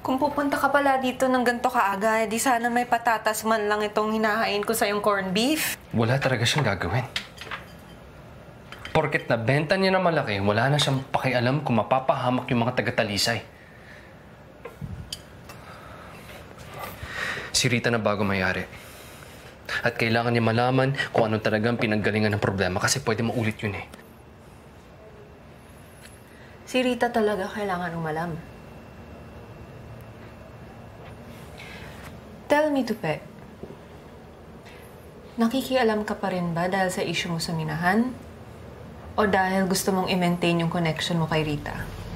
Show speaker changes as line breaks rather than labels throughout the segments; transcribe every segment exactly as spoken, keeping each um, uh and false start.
Kung pupunta ka pala dito ng ganito kaaga, di sana may patatas man lang itong hinahain ko sa yung corned beef.
Wala talaga siyang gagawin. Porket nabenta niya na malaki, wala na siyang pakialam kung mapapahamak yung mga taga-Talisay. Si Rita na bago mayari. At kailangan niya malaman kung ano talagang pinanggalingan ng problema kasi pwede maulit yun eh.
Si Rita talaga kailangan umalam. Tell me, Tupe. Nakikialam ka pa rin ba dahil sa issue mo sa Minahan? O dahil gusto mong i-maintain yung connection mo kay Rita?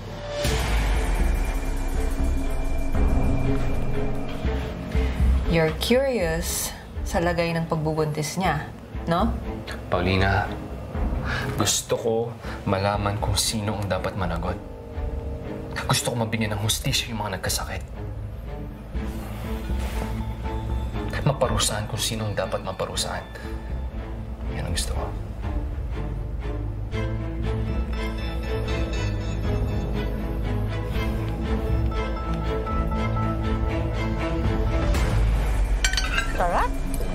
You're curious sa lagay ng pagbubuntis niya, no?
Paulina, gusto ko malaman kung sino ang dapat managot. Gusto ko mabigyan ng hustisya yung mga nagkasakit. Maparusahan kung sino ang dapat maparusahan. Yan ang gusto ko.
Sarap?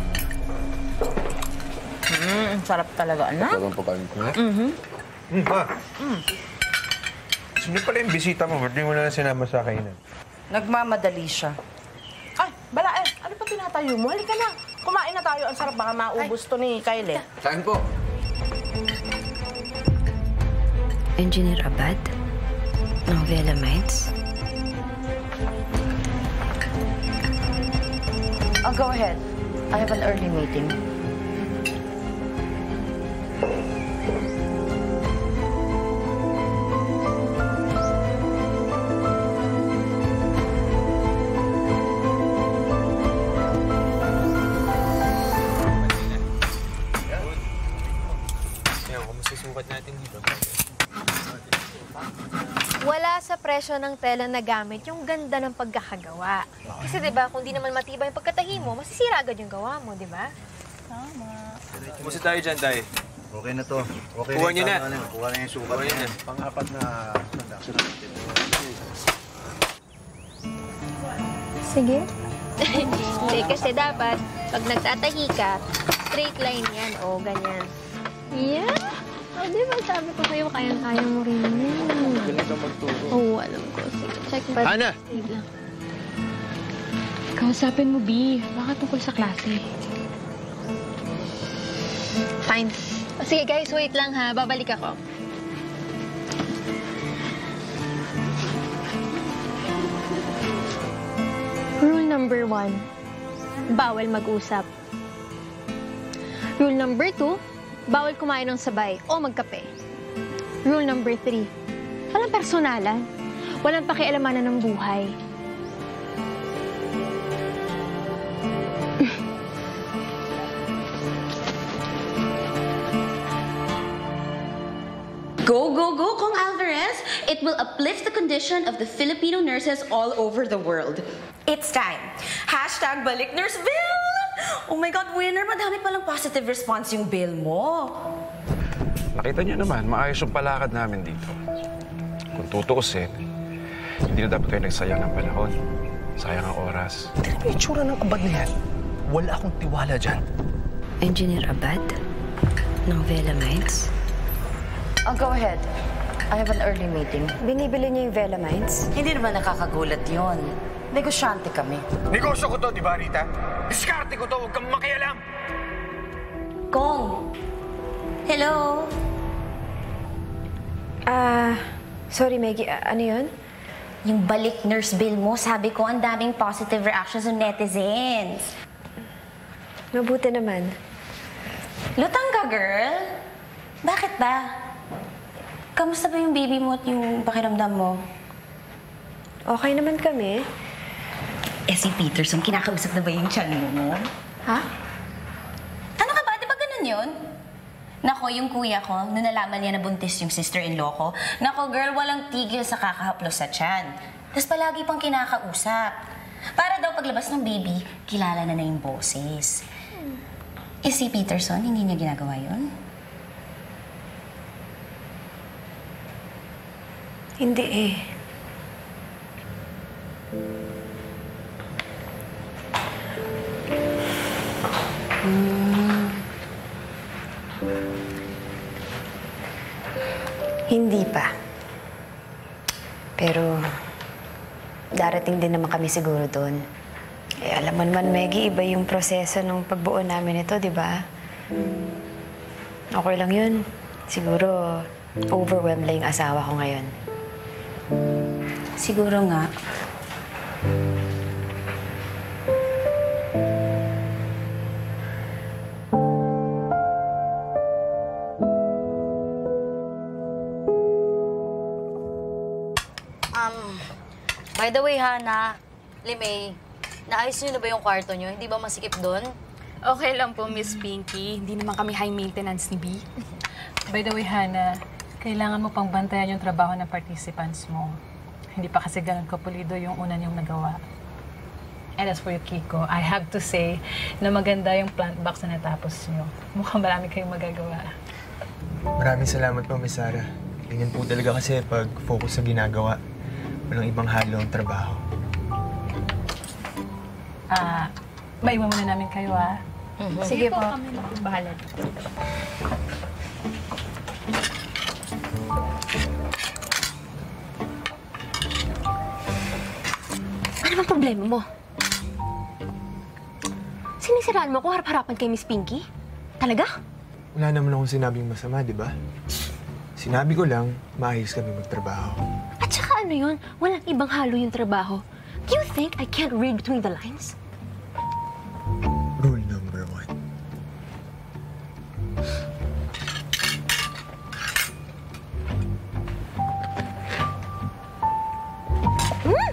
Mm, sarap talaga, anak.
Sarap ang pagkain ko, ha?
Mm-hmm.
Mm, pa. Mm. Sino pala yung bisita mo? Ba't di mo na sinama sa kainan?
Nagmamadali siya. Ay, bala eh. Ano pa tinatayo mo? Halika na. Kumain na tayo. Ang sarap, baka maubos to ni Kyle.
Kain po.
Engineer Abad? Novella Mines?
Oh, go ahead. I have an early meeting.
Wala sa presyo ng tela na gamit yung ganda ng pagkakagawa. Kasi 'di ba, kung di naman matibay yung pagkatahi mo, masisira agad yung gawa mo, 'di ba?
Tama.
Kumusta tayo dyan, Day?
Okay na to. Okay
Kuha niyo na.
Ano, kuha na yung sukat
Kuha niyo
niya.
na.
Pang-apat na transaction natin.
Sige. Hindi, kasi dapat, pag nagtatahi ka, straight line yan, o ganyan. Yeah! O, di ba sabi ko sa'yo, kayang-kaya mo rin yan.
Ganito magturo.
Oo, alam ko. Sige, check ba?
Ana!
Wait lang.
Kausapin mo, B. Baka tungkol sa klase.
Fine. O, sige guys, wait lang ha. Babalik ako. Rule number one, bawal mag-usap. Rule number two, bawal kumain ng sabay o magkape. Rule number three, walang personalan. Walang pakialamanan ng buhay.
Go, go, go, Kong Alvarez! It will uplift the condition of the Filipino nurses all over the world.
It's time. Hashtag balik nurse bill! Oh my God, winner! Madami palang positive response yung bill mo.
Nakita niyo naman, maayos yung palakad namin dito. Kung tutuusin, hindi na dapat tayo nagsayang ng panahon. Sayang ang oras.
Tignan mo yung itsura ng abad na yan. Wala akong tiwala dyan.
Engineer Abad? Novella Mines?
Oh, go ahead. I have an early meeting.
Binibili niya yung Vela Mines?
Hindi naman nakakagulat yon. Negosyante kami.
Negosyo ko to, di ba, Rita? Diskarte ko to, huwag kang makialam!
Kong! Hello?
Ah, sorry Maggie, ah, ano yun?
Yung balik nurse bill mo, sabi ko, ang daming positive reactions ng netizens.
Mabuti naman.
Lutang ka, girl. Bakit ba? Kamusta ba yung baby mo at yung pakiramdam mo?
Okay naman kami.
Eh, si Peterson, kinakausap na ba yung tiyan mo?
Ha?
Ano ka ba? Di ba ganun yun? Nako, yung kuya ko, nung nalaman niya na buntis yung sister-in-law ko, nako, girl, walang tigil sa kakahaplos sa tiyan. Tapos palagi pang kinakausap. Para daw paglabas ng baby, kilala na na yung boses. Eh, si Peterson, hindi niya ginagawa yun?
Hindi eh. Hindi pa. Pero darating din naman kami siguro doon. Eh, alam mo naman, Maggie, iba yung proseso ng pagbuo namin ito, di ba? Okay lang yun. Siguro, overwhelmed lang yung asawa ko ngayon.
Siguro nga.
Um, by the way, Hana, Limay, naayos niyo na ba yung kwarto niyo? Hindi ba masikip doon?
Okay lang po, Miss Pinky. Hindi naman kami high maintenance ni B. By the way, Hana, kailangan mo pang bantayan yung trabaho ng participants mo. Hindi pa kasi ganun kapulido yung una niyong nagawa. And as for you, Kiko, I have to say na maganda yung plant box na natapos niyo. Mukhang marami kayong magagawa.
Maraming salamat po, Miss Sarah. Ganyan po talaga kasi pag focus sa ginagawa, walang ibang halo ang trabaho.
Ah, maiwan muna namin kayo, ah.
Mm-hmm.
Sige po. Kami na po bahala.
Ano bang problema mo? Sinisiraan mo ako harap-harapan kay Miss Pinky? Talaga?
Wala naman akong sinabing masama, di ba? Sinabi ko lang, maayos kami magtrabaho.
At saka ano yun? Walang ibang halo yung trabaho. Do you think I can't read between the lines?
Rule number one.
Hmm?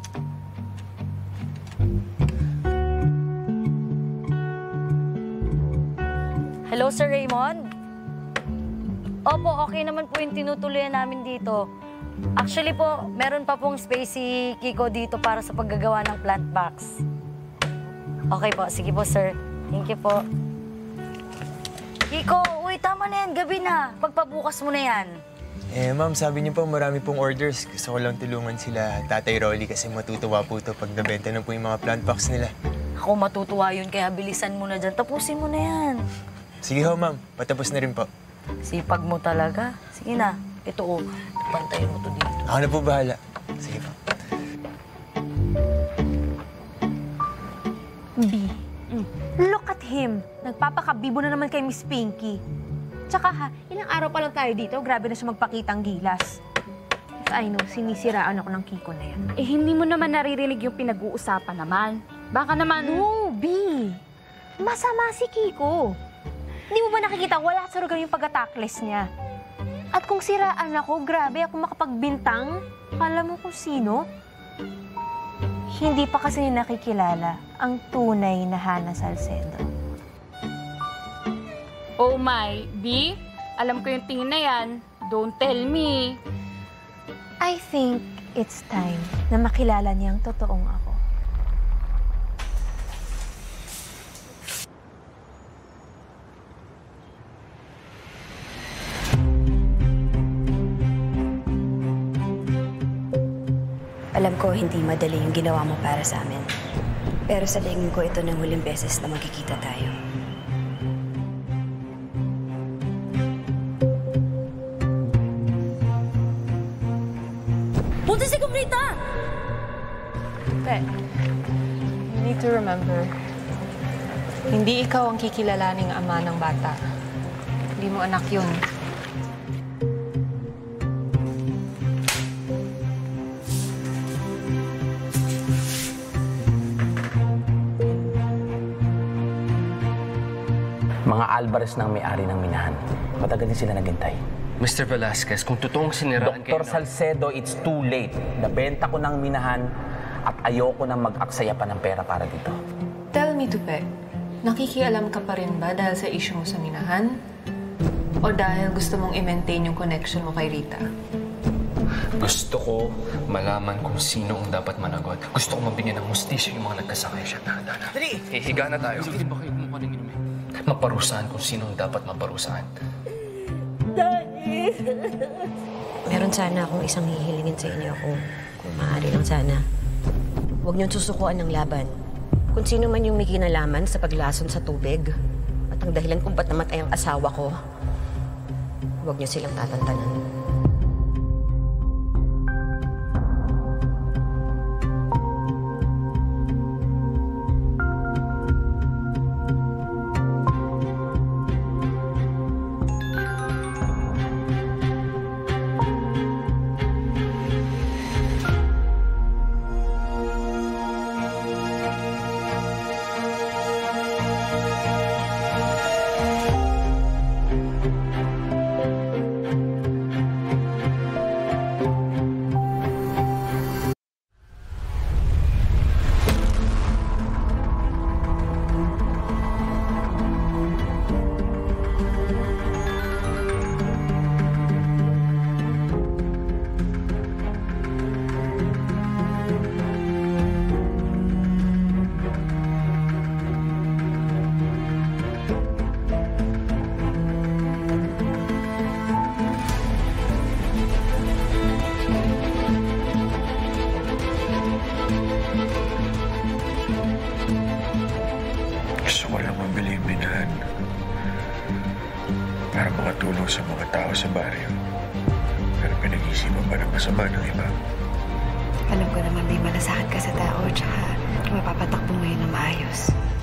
Hello, Sir Raymond? Opo, okay naman po yung tinutuloyan namin dito. Actually po, meron pa pong space si Kiko dito para sa paggagawa ng plant box. Okay po, sige po, sir. Thank you po. Kiko, uy, tama na yan. Gabi na. Pagpabukas mo na yan.
Eh, ma'am, sabi niyo po marami pong orders. Gusto ko lang tulungan sila, Tatay Rolly, kasi matutuwa po ito pag nabenta na po yung mga plant box nila.
Ako matutuwa yun, kaya bilisan mo na dyan. Tapusin mo na yan.
Sige ho, ma'am. Patapos na rin po.
Sipag mo talaga. Sige na. Ito, oh. Pantayin mo to dito.
Ako na po bahala. Sige po.
B. Look at him. Nagpapakabibo na naman kay Miss Pinky. Tsaka ha, ilang araw pa lang tayo dito, grabe na siya magpakitang gilas. Yes, I know, sinisiraan ako ng Kiko na yan.
Eh, hindi mo naman naririnig yung pinag-uusapan naman. Baka naman...
No, B. Masama si Kiko. Hindi mo ba nakikita, wala sa lugar yung pag-atakles niya. At kung siraan ako, grabe ako makapagbintang. Kala mo kung sino? Hindi pa kasi nakikilala ang tunay na Hana Salcedo.
Oh my, B, alam ko yung tingin na yan. Don't tell me.
I think it's time na makilala niyang totoong ako.
Alam ko, hindi madali yung ginawa mo para sa amin. Pero sa tingin ko, ito ng huling beses na magkikita tayo.
Punta si Kumrita!
Pe, you need to remember, hindi ikaw ang kikilalaning ama ng bata. Hindi mo anak yun.
Mga Alvarez ng may-ari ng minahan. Matagal din sila naghintay.
Mister Velasquez, kung totoong siniraan kayo...
Doktor Salcedo, it's too late. Nabenta ko ng minahan at ayoko na mag-aksaya pa ng pera para dito.
Tell me, Tupe, nakikialam ka pa rin ba dahil sa issue mo sa minahan? O dahil gusto mong i-maintain yung connection mo kay Rita?
Gusto ko malaman kung sino ang dapat managot. Gusto ko mabigyan ng hustisya yung mga nagkasakay siya. Dana, dana. Dali! Hihiga na tayo. Sige, ba kayo mukha ng inumin? Maparusahan kung sino ang dapat maparusahan.
Daddy! Meron sana akong isang hihilingin sa inyo kung, kung maaari lang sana. Huwag niyong susukuan ng laban. Kung sino man yung may kinalaman sa paglason sa tubig at ang dahilan kung ba't namatay ang asawa ko, huwag niyo silang tatantanan.
isipan pa ng masama ng iba.
Alam ko naman may malasakit ka sa tao, tsaka mapapatakbo ngayon na maayos.